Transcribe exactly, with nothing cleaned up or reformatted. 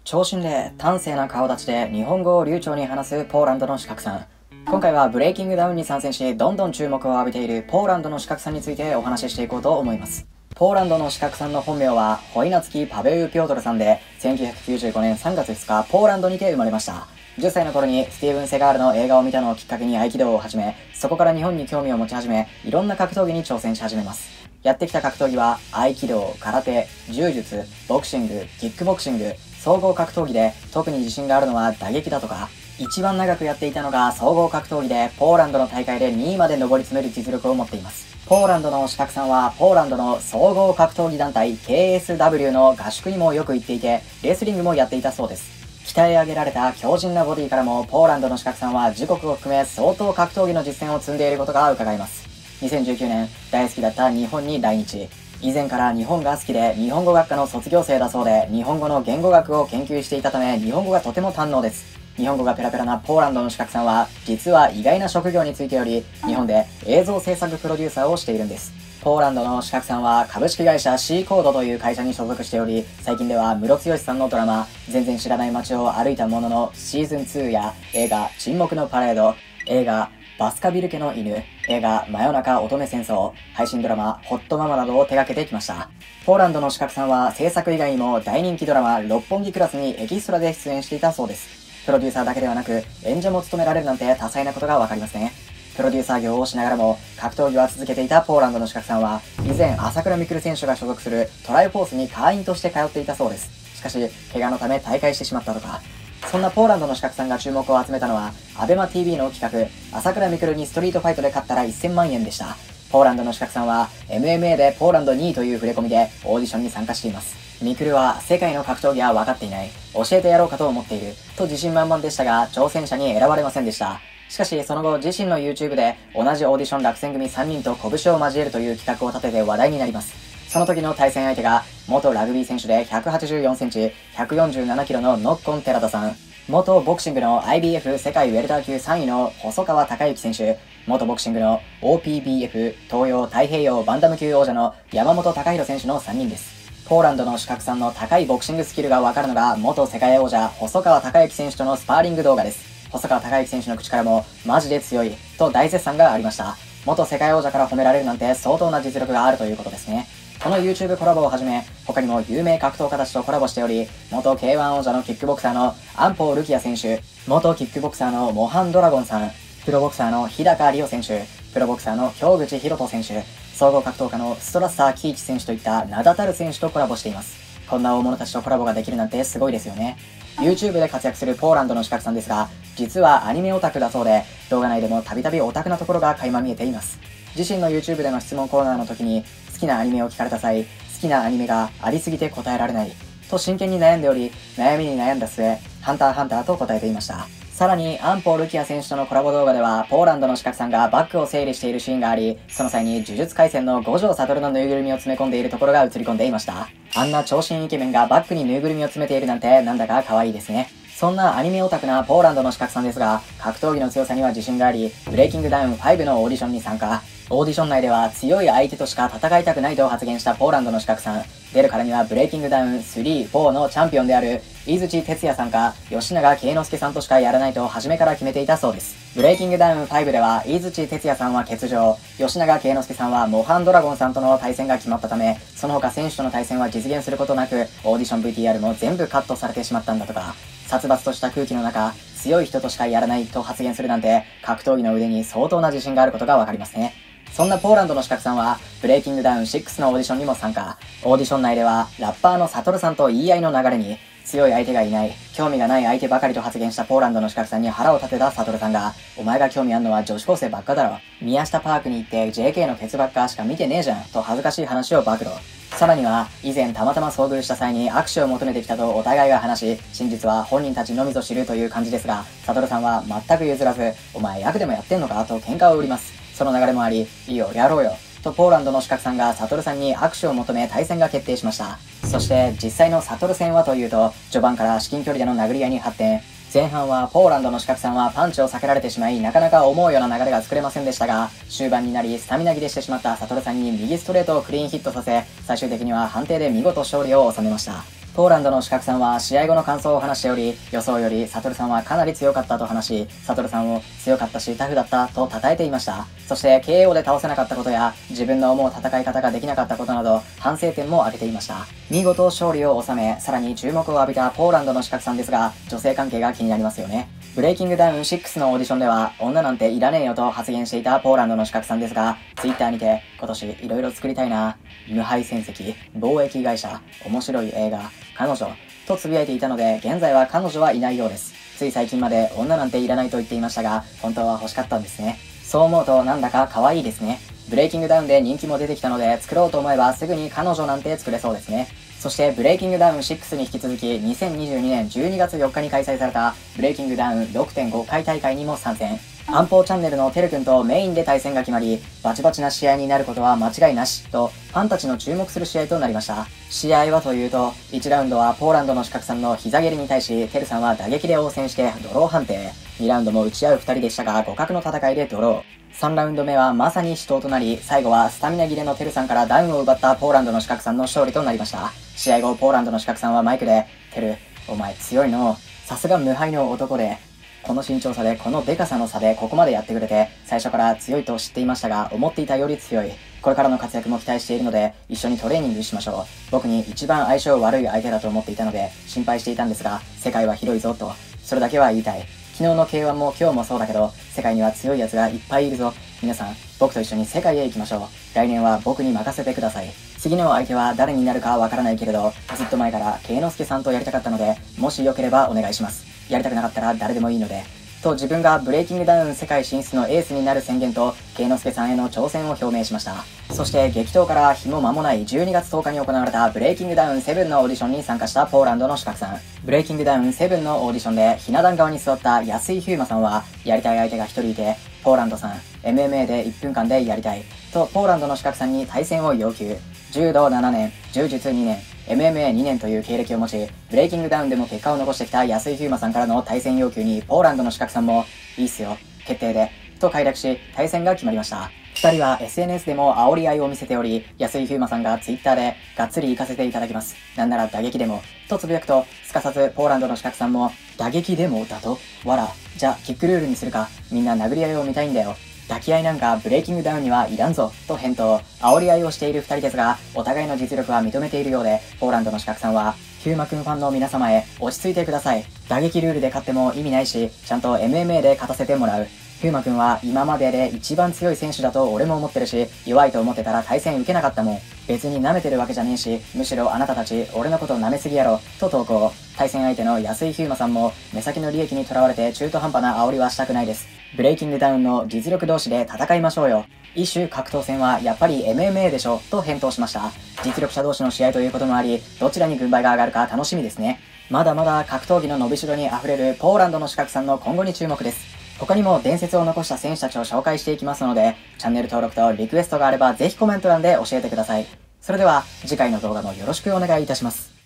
長身で端正な顔立ちで日本語を流暢に話すポーランドの資格さん。今回はブレイキングダウンに参戦しどんどん注目を浴びているポーランドの資格さんについてお話ししていこうと思います。ポーランドの資格さんの本名はホイナツキ・パベウ・ピョートルさんで、せんきゅうひゃくきゅうじゅうごねんさんがつふつかポーランドにて生まれました。じゅっさいの頃にスティーブン・セガールの映画を見たのをきっかけに合気道を始め、そこから日本に興味を持ち始め、いろんな格闘技に挑戦し始めます。やってきた格闘技は合気道、空手、柔術、ボクシング、キックボクシング、総合格闘技で特に自信があるのは打撃だとか、一番長くやっていたのが総合格闘技でポーランドの大会でにいまで上り詰める実力を持っています。ポーランドの資格さんはポーランドの総合格闘技団体 ケーエスダブリュー の合宿にもよく行っていて、レスリングもやっていたそうです。鍛え上げられた強靭なボディからもポーランドの資格さんは自国を含め相当格闘技の実践を積んでいることが伺えます。にせんじゅうきゅうねん大好きだった日本に来日。以前から日本が好きで日本語学科の卒業生だそうで、日本語の言語学を研究していたため日本語がとても堪能です。日本語がペラペラなポーランドの資格さんは実は意外な職業についており、日本で映像制作プロデューサーをしているんです。ポーランドの資格さんは株式会社 C コードという会社に所属しており、最近ではムロツヨシさんのドラマ全然知らない街を歩いたもののシーズンツーや映画沈黙のパレード、映画バスカビル家の犬、映画真夜中乙女戦争、配信ドラマホットママなどを手掛けてきました。ポーランドの資格さんは制作以外にも大人気ドラマ六本木クラスにエキストラで出演していたそうです。プロデューサーだけではなく演者も務められるなんて多彩なことがわかりますね。プロデューサー業をしながらも格闘技は続けていたポーランドの資格さんは、以前朝倉未来選手が所属するトライフォースに会員として通っていたそうです。しかし怪我のため退会してしまったとか。そんなポーランドの資格さんが注目を集めたのはアベマ ティーブイ の企画朝倉未来にストリートファイトで勝ったらせんまんえんでした。ポーランドの資格さんは エムエムエー でポーランドにいという触れ込みでオーディションに参加しています。ミクルは世界の格闘技は分かっていない、教えてやろうかと思っていると自信満々でしたが、挑戦者に選ばれませんでした。しかしその後自身の YouTube で同じオーディション落選組さんにんと拳を交えるという企画を立てて話題になります。その時の対戦相手が元ラグビー選手でひゃくはちじゅうよんセンチ、ひゃくよんじゅうななキロのノッコン寺田さん、元ボクシングの アイビーエフ 世界ウェルター級さんいの細川隆之選手、元ボクシングの オーピービーエフ 東洋太平洋バンダム級王者の山本隆弘選手のさんにんです。ポーランドの資格さんの高いボクシングスキルがわかるのが元世界王者細川隆之選手とのスパーリング動画です。細川隆之選手の口からもマジで強いと大絶賛がありました。元世界王者から褒められるなんて相当な実力があるということですね。この YouTube コラボをはじめ他にも有名格闘家たちとコラボしており、元 ケーワン 王者のキックボクサーのアンポー・ルキア選手、元キックボクサーのモハン・ドラゴンさん、プロボクサーの日高里央選手、プロボクサーの京口博人選手、総合格闘家のストラッサー・キーチ選手といった名だたる選手とコラボしています。こんな大物たちとコラボができるなんてすごいですよね。YouTube で活躍するポーランドの資格さんですが、実はアニメオタクだそうで、動画内でもたびたびオタクなところが垣間見えています。自身の YouTube での質問コーナーの時に好きなアニメを聞かれた際、好きなアニメがありすぎて答えられないと真剣に悩んでおり、悩みに悩んだ末、ハンターハンターと答えていました。さらにアンポー・ルキア選手とのコラボ動画ではポーランドの資格さんがバッグを整理しているシーンがあり、その際に呪術廻戦の五条悟のぬいぐるみを詰め込んでいるところが映り込んでいました。あんな長身イケメンがバッグにぬいぐるみを詰めているなんてなんだか可愛いですね。そんなアニメオタクなポーランドの資格さんですが、格闘技の強さには自信があり、ブレイキングダウンファイブのオーディションに参加。オーディション内では強い相手としか戦いたくないと発言したポーランドの資格さん。出るからにはブレイキングダウンスリー、フォーのチャンピオンである井槌哲也さんか吉永圭之助さんとしかやらないと初めから決めていたそうです。ブレイキングダウンファイブでは井槌哲也さんは欠場、吉永圭之助さんはモハンドラゴンさんとの対戦が決まったため、その他選手との対戦は実現することなく、オーディション ブイティーアール も全部カットされてしまったんだとか。殺伐とした空気の中、強い人としかやらないと発言するなんて、格闘技の腕に相当な自信があることがわかりますね。そんなポーランドの資格さんは、ブレイキングダウンシックスのオーディションにも参加。オーディション内では、ラッパーのサトルさんと言い合いの流れに、強い相手がいない、興味がない相手ばかりと発言したポーランドの資格さんに腹を立てたサトルさんが、お前が興味あんのは女子高生ばっかだろ。宮下パークに行って ジェーケー のケツばっかしか見てねえじゃん、と恥ずかしい話を暴露。さらには、以前たまたま遭遇した際に握手を求めてきたとお互いが話し、真実は本人たちのみぞ知るという感じですが、サトルさんは全く譲らず、お前役でもやってんのかと喧嘩を売ります。その流れもあり、いいよ、やろうよ。とポーランドの資格さんがサトルさんに握手を求め対戦が決定しました。そして実際のサトル戦はというと、序盤から至近距離での殴り合いに発展。前半はポーランドの資格さんはパンチを避けられてしまい、なかなか思うような流れが作れませんでしたが、終盤になりスタミナ切れしてしまったサトルさんに右ストレートをクリーンヒットさせ、最終的には判定で見事勝利を収めました。 ポーランドの資格さんは試合後の感想を話しており、予想よりサトルさんはかなり強かったと話し、サトルさんを強かったしタフだったと称えていました。そして ケーオー で倒せなかったことや、自分の思う戦い方ができなかったことなど、反省点も挙げていました。見事勝利を収め、さらに注目を浴びたポーランドの資格さんですが、女性関係が気になりますよね。ブレイキングダウンシックスのオーディションでは、女なんていらねえよと発言していたポーランドの資格さんですが、ツイッターにて、今年いろいろ作りたいな、無敗戦績、貿易会社、面白い映画、彼女、とつぶやいていたので、現在は彼女はいないようです。つい最近まで女なんていらないと言っていましたが、本当は欲しかったんですね。そう思うとなんだか可愛いですね。ブレイキングダウンで人気も出てきたので、作ろうと思えばすぐに彼女なんて作れそうですね。そしてブレイキングダウンシックスに引き続きにせんにじゅうにねんじゅうにがつよっかに開催されたブレイキングダウン ろくてんご 回大会にも参戦。安保チャンネルのてるくんとメインで対戦が決まり、バチバチな試合になることは間違いなしとファンたちの注目する試合となりました。試合はというと、いちラウンドはポーランドの資格さんの膝蹴りに対し、てるさんは打撃で応戦してドロー判定。にラウンドも打ち合うふたりでしたが互角の戦いでドロー。さんラウンド目はまさに死闘となり、最後はスタミナ切れのてるさんからダウンを奪ったポーランドの資格さんの勝利となりました。試合後、ポーランドの資格さんはマイクで、てる、お前強いの。さすが無敗の男で、この身長差でこのデカさの差でここまでやってくれて、最初から強いと知っていましたが、思っていたより強い。これからの活躍も期待しているので、一緒にトレーニングしましょう。僕に一番相性悪い相手だと思っていたので、心配していたんですが、世界は広いぞと、それだけは言いたい。昨日の ケーワン も今日もそうだけど、世界には強い奴がいっぱいいるぞ。皆さん、僕と一緒に世界へ行きましょう。来年は僕に任せてください。次の相手は誰になるかわからないけれど、ずっと前から慶之助さんとやりたかったので、もしよければお願いします。やりたくなかったら誰でもいいので。と自分がブレイキングダウン世界進出のエースになる宣言と、慶之助さんへの挑戦を表明しました。そして激闘から日も間もないじゅうにがつとおかに行われたブレイキングダウンセブンのオーディションに参加したポーランドの資格さん。ブレイキングダウンセブンのオーディションでひな壇側に座った安井飛馬さんは、やりたい相手がひとりいて、ポーランドさん、エムエムエー でいっぷんかんでやりたい、とポーランドの資格さんに対戦を要求。柔道ななねん、柔術にねん、エムエムエーにねんという経歴を持ち、ブレイキングダウンでも結果を残してきた安井飛馬さんからの対戦要求に、ポーランドの資格さんも、いいっすよ、決定で、と快諾し、対戦が決まりました。二人は エスエヌエス でも煽り合いを見せており、安井飛馬さんが ツイッター で、がっつり行かせていただきます。なんなら打撃でも、とつぶやくと、すかさずポーランドの資格さんも、打撃でもだとわら、じゃあキックルールにするか、みんな殴り合いを見たいんだよ。抱き合いなんかブレイキングダウンにはいらんぞ、と返答。煽り合いをしている二人ですが、お互いの実力は認めているようで、ポーランドの資格さんは、ヒューマくんファンの皆様へ、落ち着いてください。打撃ルールで勝っても意味ないし、ちゃんと エムエムエー で勝たせてもらう。ヒューマくんは今までで一番強い選手だと俺も思ってるし、弱いと思ってたら対戦受けなかったもん。別に舐めてるわけじゃねえし、むしろあなたたち俺のこと舐めすぎやろ、と投稿。対戦相手の安井飛馬さんも、目先の利益にとらわれて中途半端な煽りはしたくないです。ブレイキングダウンの実力同士で戦いましょうよ。異種格闘戦はやっぱり エムエムエー でしょ、と返答しました。実力者同士の試合ということもあり、どちらに軍配が上がるか楽しみですね。まだまだ格闘技の伸びしろに溢れるポーランドの資格さんの今後に注目です。他にも伝説を残した選手たちを紹介していきますので、チャンネル登録とリクエストがあればぜひコメント欄で教えてください。それでは次回の動画もよろしくお願いいたします。